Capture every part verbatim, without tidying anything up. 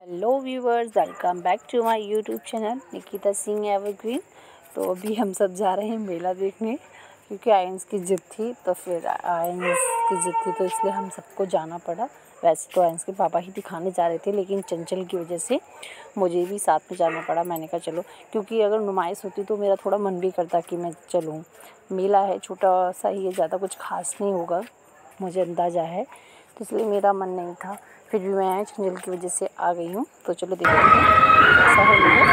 Hello viewers, welcome back to my YouTube channel Nikita Singh evergreen. तो अभी हम सब जा रहे हैं मेला देखने, क्योंकि आयंस की जिद थी। तो फिर आयंस की जिद थी तो इसलिए हम सबको जाना पड़ा। वैसे तो आयंस के पापा ही दिखाने जा रहे थे, लेकिन चंचल की वजह से मुझे भी साथ में जाना पड़ा। मैंने कहा चलो, क्योंकि अगर नुमाइश होती तो मेरा थोड़ा मन भी करता कि मैं चलूँ। मेला है, छोटा सा ही है, ज़्यादा कुछ खास नहीं होगा, मुझे अंदाज़ा है, तो इसलिए मेरा मन नहीं था। फिर भी मैं चंचल की वजह से आ गई हूँ। तो चलो देखते हैं कैसा है मेला।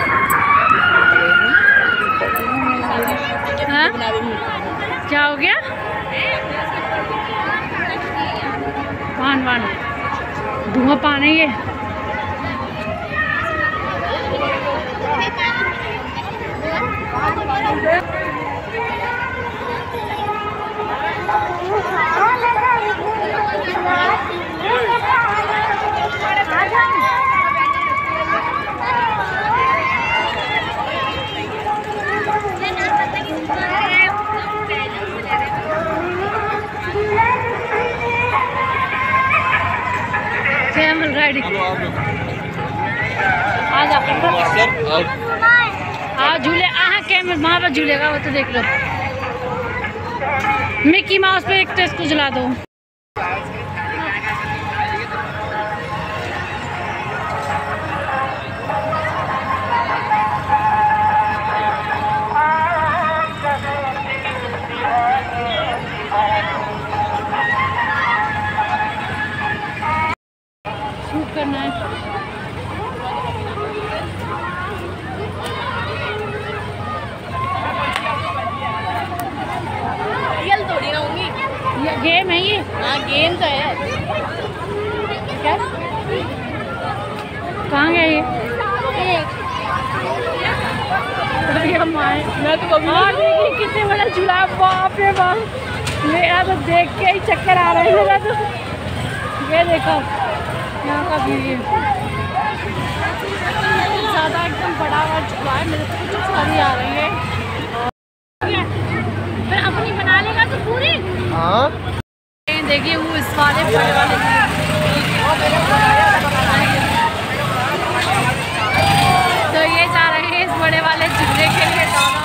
हाँ? क्या हो गया? पान पान धुआं पान है ये। कैमल राइडिंग आ जा आ झूले आ कैमल वहाँ पर झूलेगा, वो तो देख लो। मिकी माउस पे एक तो इसको झुला दो। शूट करना है। रियल थोड़ी ना होंगी, ये गेम है ये। हाँ गेम तो है। क्या कहाँ गए ये? मैं तो कभी और देखिए कितने बड़ा झूला, बाप रे बाप। मेरा तो देख के ही चक्कर आ रहा है मेरा तो। ये देखो यहाँ का व्यू, ये ज़्यादा एकदम बड़ा हुआ झूला है। मेरे को कुछ सारी आ रही है। फिर अपनी बना लेगा तो पूरी। हाँ देखिए वो इस वाले बड़े वाले तो ये जा रहे हैं इस बड़े वाले झूले के लिए दोनों।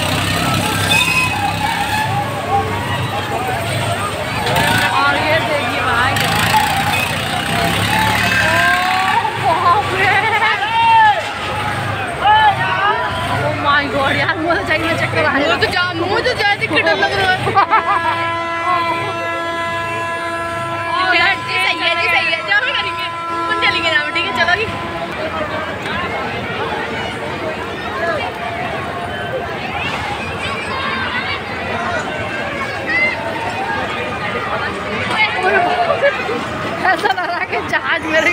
और ये देखिए भाई, ओह माय गॉड यार, मुझे चाहिए चक्कर आ रहा है। तो जा मुझे तो जैसे कि डर लग रहा है। सही है जी, सही है, जाओ करेंगे, हम चलेंगे ना, ठीक है, चलो जी। ऐसा लग रहा है कि जहाज मेरे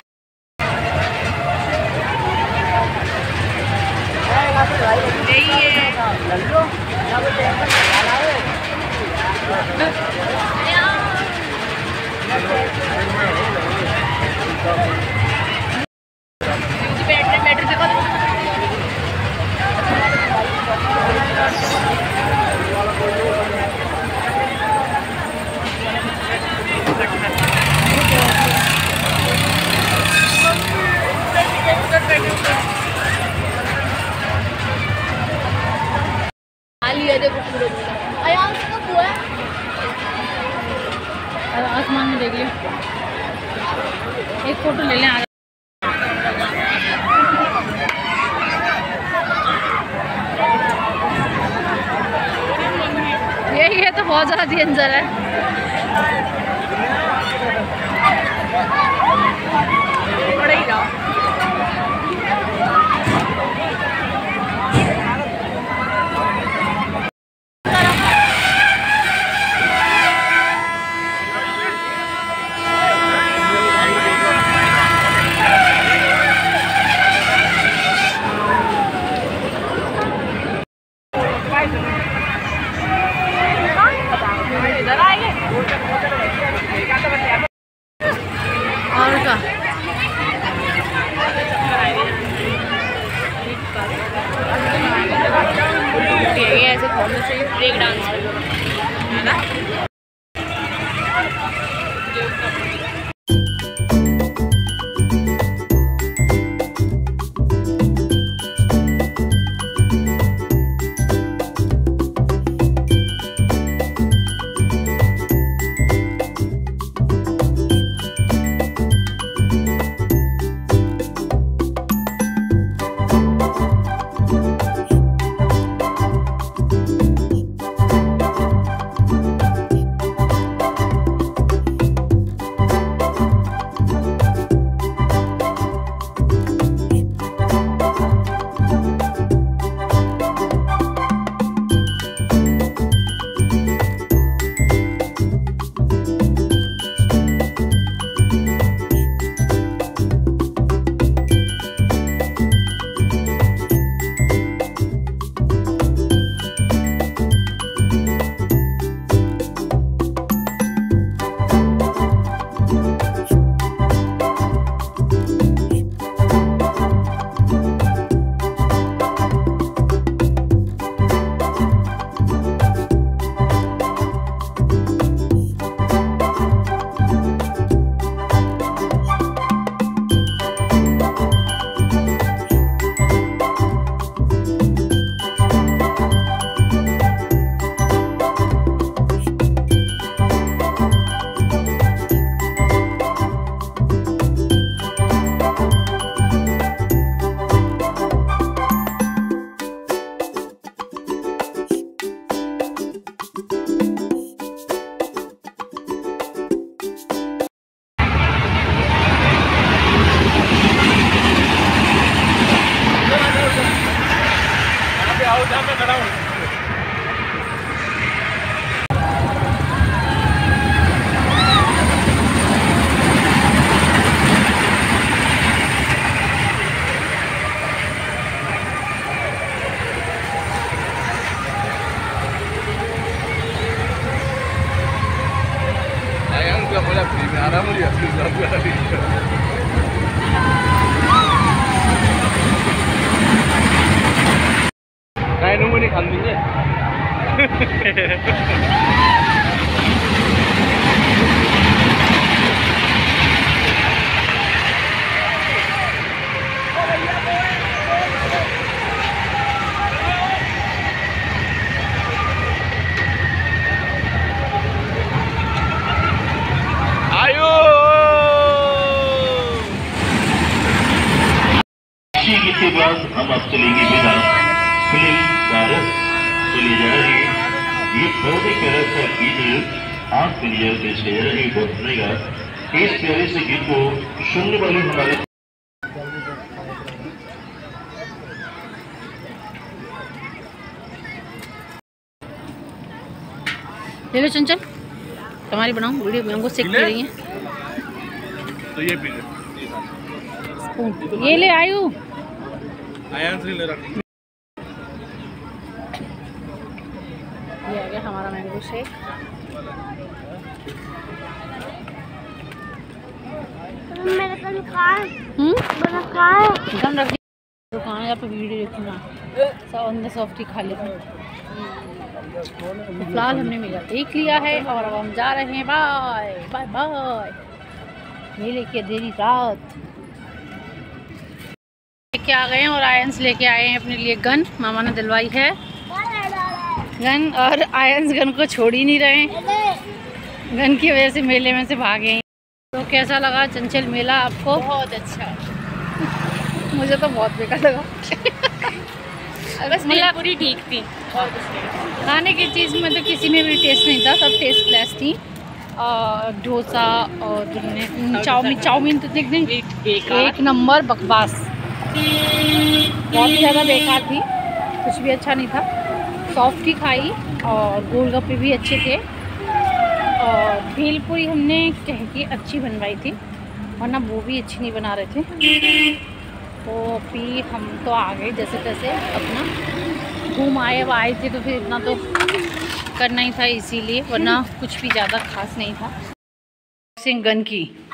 आसमान में देख लियो। एक फोटो ले लें। आ यही है तो बहुत ज़्यादा डेंजर है। बड़ा ही रहा। और का ऐसे फॉर्म चाहिए ब्रेक डांस है ना। मैं खड़ा हूँ। Kayak nunggu nih kambingnya. के बाद हम अब चलेंगे बिना फिल्म भारत चले जा रहे ये बहुत ही प्यारा सा गीत आप क्लियर देश ले जा रही बहुत सुनेगा। इस प्यारे से गीत को सुनने वाले हमारे ले लो चंचल, तुम्हारी बनाऊं वीडियो मैंगो सेक पी रही है। तो ये पी ले, ये ले आयु आयांश ले रखी। ये आ गया हमारा मैंगो शेक। मेरे कल खाए हम्म बना खाए गम रख दुकान है, आप वीडियो देखना सब अंदर सॉफ्टी खा लेते हैं। फिलहाल हमने मेला देख लिया है और अब हम जा रहे हैं। Bye bye bye. मेले की देरी रात लेके आ गए हैं और आयंस लेके आए हैं अपने लिए गन। मामा ने दिलवाई है गन और आयंस गन को छोड़ ही नहीं रहे हैं। गन की वजह से मेले में से भागे हैं। तो कैसा लगा चंचल मेला आपको? बहुत अच्छा। मुझे तो बहुत बेकार लगा। बस मेला पूरी ठीक थी और कुछ नहीं। खाने की चीज़ में तो किसी में भी टेस्ट नहीं था, सब टेस्ट लेस थी। और डोसा और चाउमीन चाउमीन तो देख दें एक नंबर बकवास, बहुत ज़्यादा बेकार थी, कुछ भी अच्छा नहीं था। सॉफ्ट ही खाई और गोलगप्पे भी अच्छे थे और भेलपुरी हमने कह के अच्छी बनवाई थी, वरना वो भी अच्छी नहीं बना रहे थे। तो फिर हम तो आ गए जैसे तैसे अपना घूम आए। अब आए थे तो फिर इतना तो करना ही था इसीलिए, वरना कुछ भी ज़्यादा खास नहीं था। सिंह गन की